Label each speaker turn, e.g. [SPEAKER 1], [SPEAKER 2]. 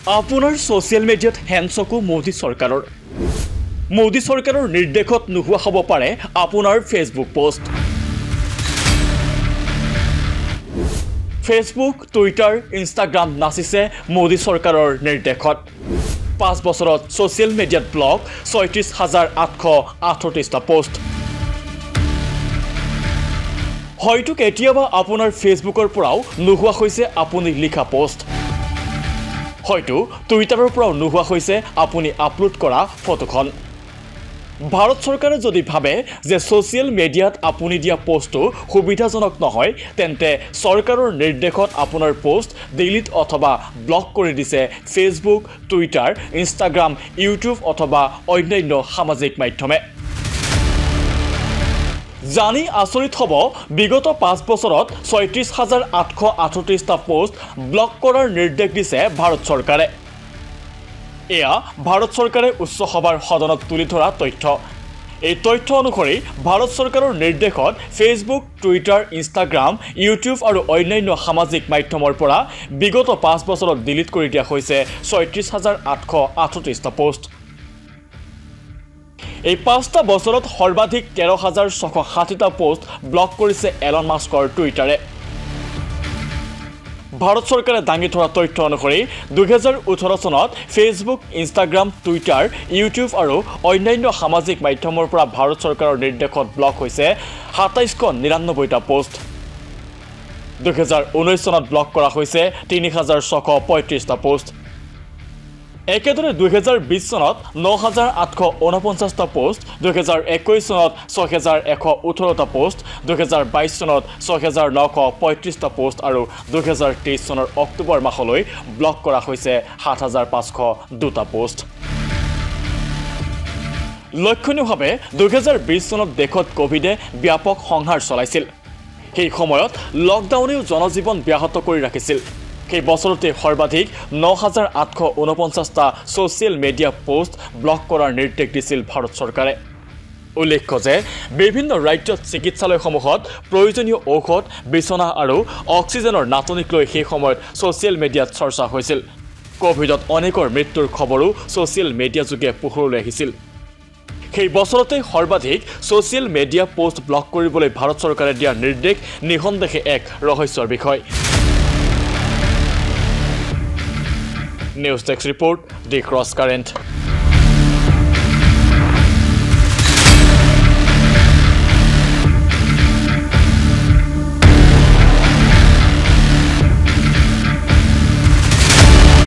[SPEAKER 1] আপোনাৰ সোশ্যাল মিডিয়াত হ্যান্ডসকো মোদী চৰকাৰৰ নিৰ্দেশত নোহোৱা হ'ব পাৰে আপোনাৰ Facebook post Facebook Twitter Instagram নাচিছে মোদী চৰকাৰৰ নিৰ্দেশত 5 বছৰত সোশ্যাল মিডিয়াত ব্লক 36838টা পোষ্ট হয়তো কেতিয়াবা আপোনাৰ ফেসবুকৰ পৰাও নোহোৱা হৈছে আপুনি লিখা পোষ্ট হয়তো টুইটাৰৰ পৰাও নোহোৱা হৈছে আপুনি আপলোড কৰা ফটোখন ভাৰত চৰকাৰে যদি ভাবে যে সোশ্যাল মিডিয়াত আপুনি দিয়া পোষ্টটো সুবিধাজনক নহয় তেন্তে চৰকাৰৰ নিৰ্দেশত আপোনাৰ পোষ্ট ডিলিট অথবা ব্লক কৰি দিছে ফেসবুক টুইটাৰ ইনষ্টাগ্ৰাম ইউটিউব অথবা অন্যান্য সামাজিক মাধ্যমে জানি আচৰিত হ'ব বিগত 5 বছৰত 36838টা পোষ্ট ব্লক কৰাৰ নিৰ্দেশ দিছে ভাৰত চৰকাৰে এয়া ভাৰত চৰকাৰে উচ্চ সভাৰ সদনত তুলি ধৰা তথ্য এই তথ্য অনুসৰি ভাৰত চৰকাৰৰ নিৰ্দেশত ফেসবুক টুইটাৰ ইনষ্টাগ্ৰাম ইউটিউব আৰু অন্যান্য সামাজিক মাধ্যমৰ পৰা বিগত 5 বছৰত ডিলিট কৰি দিয়া হৈছে 36838টা পোষ্ট এই 5টা বছৰত সৰ্বাধিক 13660টা পোষ্ট ব্লক কৰিছে এলন মাস্কৰ টুইটাৰে ভাৰত চৰকাৰে দাঙি ধৰা তথ্য অনুসৰি 2018 চনত ফেসবুক ইনষ্টাগ্ৰাম টুইটাৰ ইউটিউব আৰু অন্যান্য সামাজিক মাধ্যমৰ পৰা ভাৰত চৰকাৰৰ নিৰ্দেশত ব্লক হৈছে 2799টা পোষ্ট 2019 চনত ব্লক কৰা হৈছে 3635টা পোষ্ট একেদৰে 2020 চনত 9849টা পোষ্ট 2021 চনত 6118টা পোষ্ট 2022 চনত 6935টা পোষ্ট আৰু 2023 চনৰ অক্টোবৰ মাহলৈ ব্লক কৰা হৈছে 7502টা পোষ্ট লক্ষণীয়ভাৱে 2020 চনত দেশত কোভিডে ব্যাপক সংহাৰ চলাইছিল সেই সময়ত লকডাউনেও জনজীৱন ব্যাহত কৰি ৰাখিছিল সেই বছৰতে সৰ্বাধিক 9849টা সোশ্যাল মিডিয়া পোষ্ট ব্লক কৰাৰ নিৰ্দেশ দিছিল ভাৰত চৰকাৰে উল্লেখ্য যে বিভিন্ন ৰাজ্যত চিকিৎসালয়সমূহত প্ৰয়োজনীয় ঔষধ বিছনা আৰু অক্সিজেনৰ নাটনিক লৈ সেই সময়ত সোশ্যাল মিডিয়াত চৰ্চা হৈছিল কোভিডত অনেকৰ মৃত্যুৰ খবৰো সোশ্যাল মিডিয়া যোগে পোহৰলৈ আহিছিল সেই বছৰতে সৰ্বাধিক সোশ্যাল মিডিয়া পোষ্ট ব্লক কৰিবলৈ ভাৰত চৰকাৰে দিয়া নিৰ্দেশ নিঃসন্দেহে এক ৰহস্যৰ বিষয় News Text Report, the CrossCurrent.